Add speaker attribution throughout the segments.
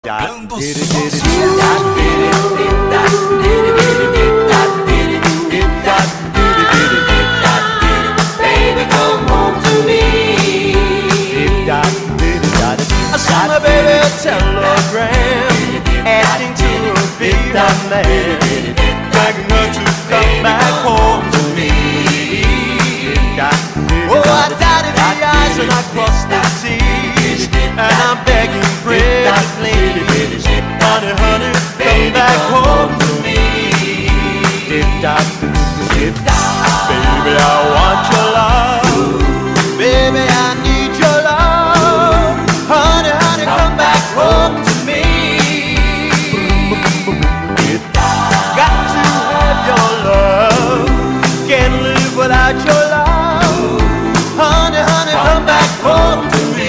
Speaker 1: Dando Baby, come home to me. I sent my baby a telegram asking to be the man, begging her to come back home to me. Oh, I dotted the I's and I crossed the T's, and I'm begging pretty please, honey, honey, come back home to me. Baby, I want your love. Baby, I need your love. Honey, honey, come back home to me. Got to have your love. Can't live without your love. Honey, honey, come back home to me.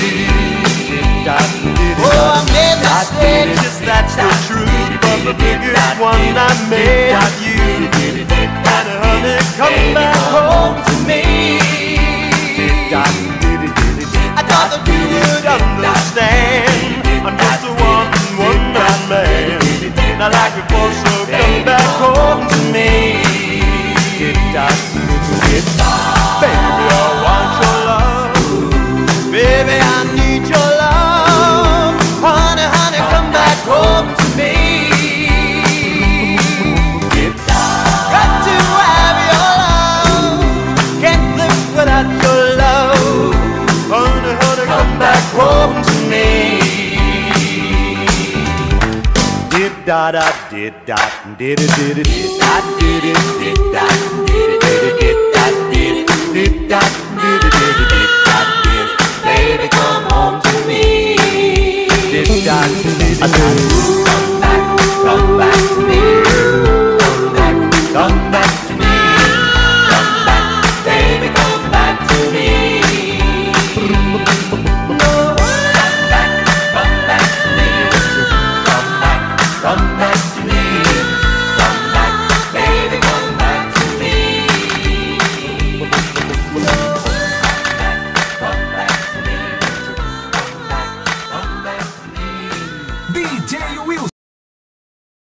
Speaker 1: Oh, I made mistakes, that's the truth, but the biggest one I made of you. Honey, honey, come back home to me. I thought that you would understand, I'm just a one-man man, not like before, so come back home to me. Baby, I want your love. Baby, I need your love. Honey, honey, come back home to me. Got to have your love. Can't live without your love. Honey, honey, come back home to me. Did da da did da did it did it did da did it did da did it did it did da did it did da did it did it did da did. Baby, come home to me. Did da did it.